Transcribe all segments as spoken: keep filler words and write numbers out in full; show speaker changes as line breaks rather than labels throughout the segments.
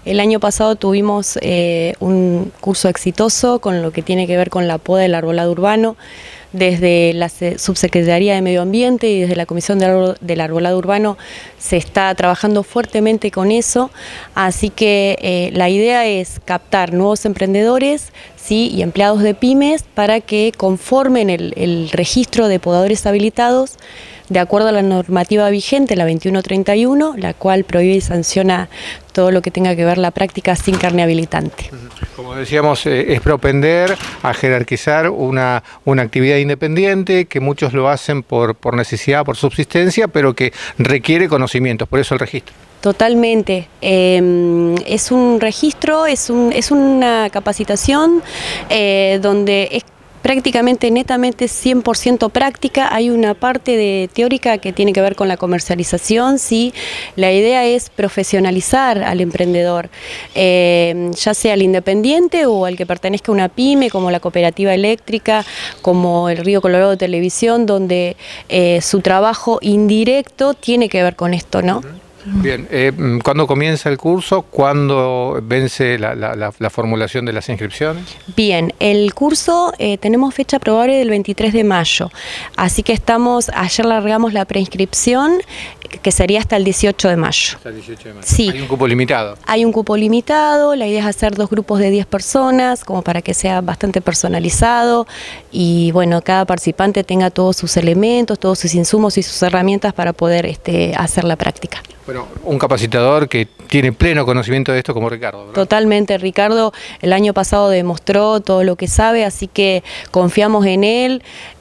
El año pasado tuvimos eh, un curso exitoso con lo que tiene que ver con la poda del arbolado urbano. Desde la Subsecretaría de Medio Ambiente y desde la Comisión del Arbolado Urbano se está trabajando fuertemente con eso, así que eh, la idea es captar nuevos emprendedores, ¿sí?, y empleados de pymes para que conformen el, el registro de podadores habilitados de acuerdo a la normativa vigente, la veintiuno treinta y uno, la cual prohíbe y sanciona todo lo que tenga que ver la práctica sin carne habilitante.
Como decíamos, eh, es propender a jerarquizar una, una actividad independiente, que muchos lo hacen por, por necesidad, por subsistencia, pero que requiere conocimientos, por eso el registro.
Totalmente. Eh, es un registro, es, un, es una capacitación eh, donde es prácticamente netamente cien por ciento práctica. Hay una parte de teórica que tiene que ver con la comercialización, sí. La idea es profesionalizar al emprendedor, eh, ya sea al independiente o al que pertenezca a una pyme, como la cooperativa eléctrica, como el Río Colorado de Televisión, donde eh, su trabajo indirecto tiene que ver con esto, ¿no?
Bien, eh, ¿cuándo comienza el curso? ¿Cuándo vence la, la, la, la formulación de las inscripciones?
Bien, el curso eh, tenemos fecha probable del veintitrés de mayo, así que estamos, ayer largamos la preinscripción, que sería hasta el dieciocho de mayo.
Hasta el dieciocho de mayo.
Sí.
¿Hay un cupo limitado?
Hay un cupo limitado, la idea es hacer dos grupos de diez personas, como para que sea bastante personalizado y bueno, cada participante tenga todos sus elementos, todos sus insumos y sus herramientas para poder este, hacer la práctica.
Bueno, un capacitador que tiene pleno conocimiento de esto como Ricardo, ¿verdad?
Totalmente, Ricardo el año pasado demostró todo lo que sabe, así que confiamos en él,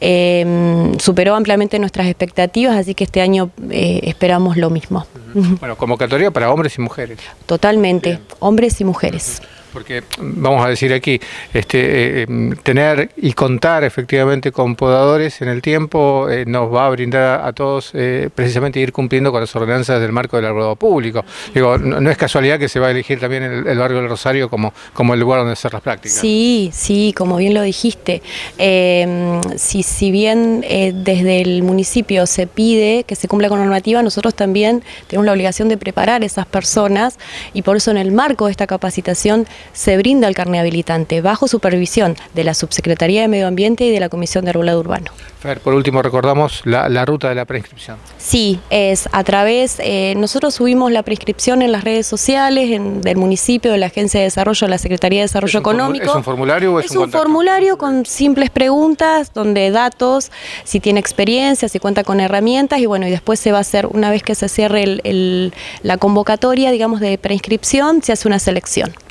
eh, superó ampliamente nuestras expectativas, así que este año eh, esperamos lo mismo.
Uh-huh. Bueno, convocatoria para hombres y mujeres.
Totalmente, bien. Hombres y mujeres.
Uh-huh. Porque, vamos a decir aquí, este, eh, tener y contar efectivamente con podadores en el tiempo eh, nos va a brindar a, a todos eh, precisamente ir cumpliendo con las ordenanzas del marco del arbolado público. Digo, no, no es casualidad que se va a elegir también el, el barrio del Rosario como, como el lugar donde hacer las prácticas.
Sí, sí, como bien lo dijiste. Eh, si, si bien eh, desde el municipio se pide que se cumpla con la normativa, nosotros también tenemos la obligación de preparar a esas personas y por eso en el marco de esta capacitación se brinda el carné habilitante bajo supervisión de la Subsecretaría de Medio Ambiente y de la Comisión de Arbolado Urbano.
Fer, por último recordamos la, la ruta de la preinscripción.
Sí, es a través, eh, nosotros subimos la preinscripción en las redes sociales en, del municipio, de la Agencia de Desarrollo, de la Secretaría de Desarrollo Económico.
¿Es un formulario o es,
es
un
un
contacto?
formulario con simples preguntas, donde datos, si tiene experiencia, si cuenta con herramientas y bueno, y después se va a hacer, una vez que se cierre el, el, la convocatoria, digamos, de preinscripción, se hace una selección.